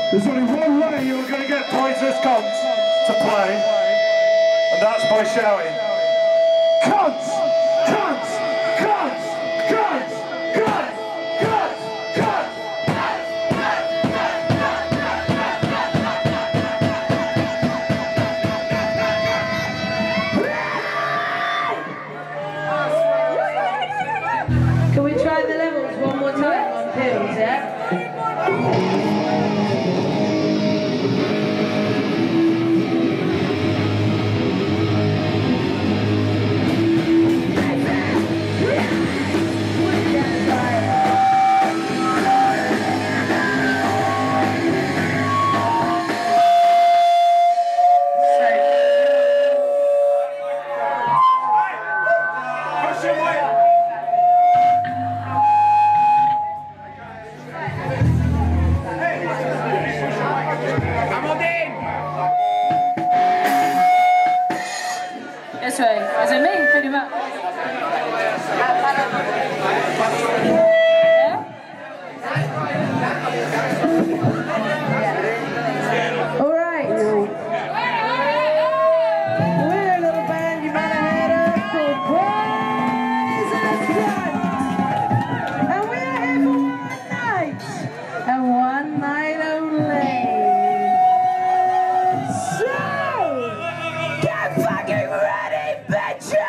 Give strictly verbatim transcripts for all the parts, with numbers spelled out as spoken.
There's only one way you're going to get Pointless Cunts to play, and that's by shouting, Cunts! Cunts! Cunts! Cunts! Cunts! Cunts! Cunts! Can we try the levels one more time on pills, yeah? This way, as in me, pretty much. Yeah? All right. We're a little band you might have heard of called Poisonous Cunts. And we're here for one night. And one night only. So, get fucking ready, bitches!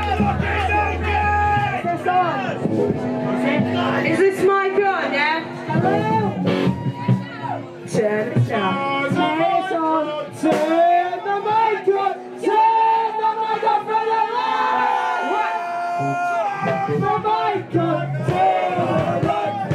Is this mic on, yeah? Turn it down. Turn it on. Turn the mic up. Turn the mic up for the light. Turn the mic up. Turn the light.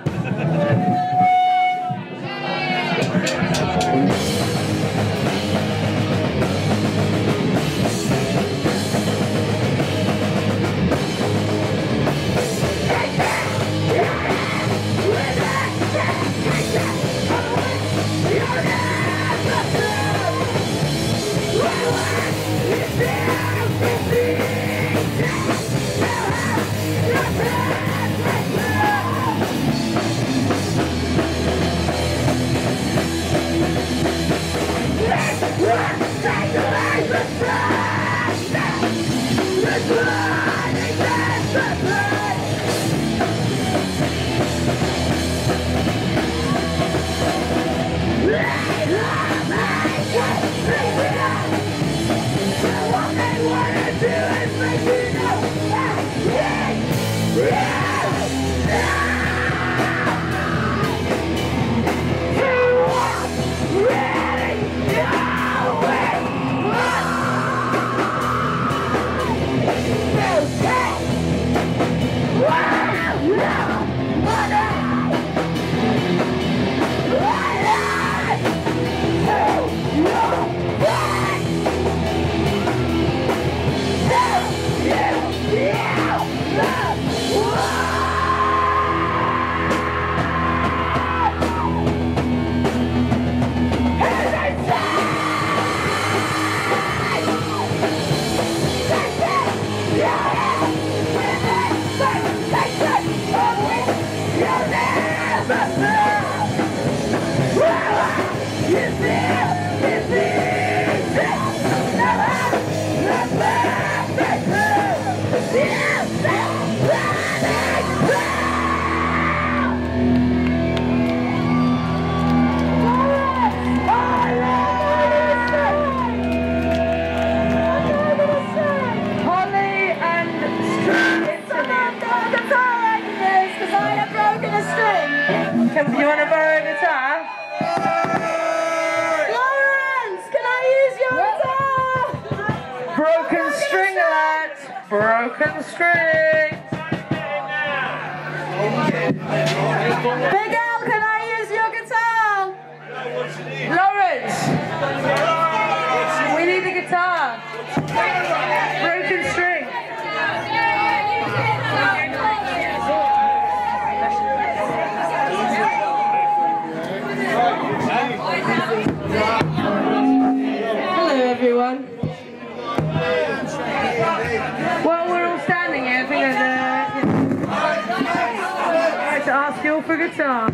You want to borrow a guitar? Lawrence, can I use your guitar? Broken string alert! Broken string! Big Al, can I use your guitar? Lawrence! We need the guitar. Broken string. Hello everyone. Well, we're all standing here. I think I'd uh, like to ask you all for guitar.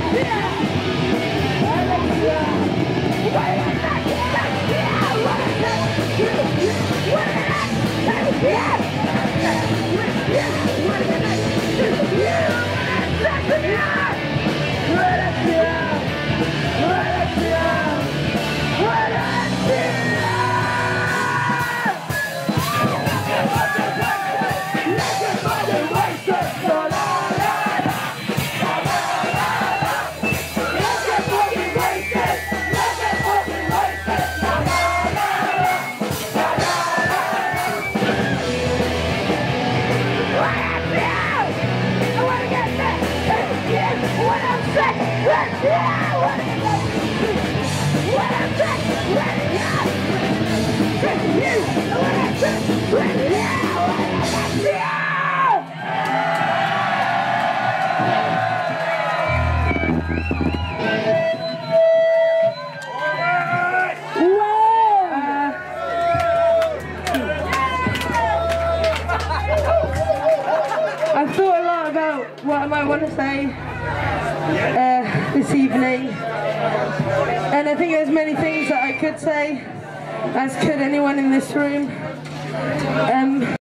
I've thought a lot about what I might want to say uh, this evening, and I think there's many things that I could say, as could anyone in this room. Um,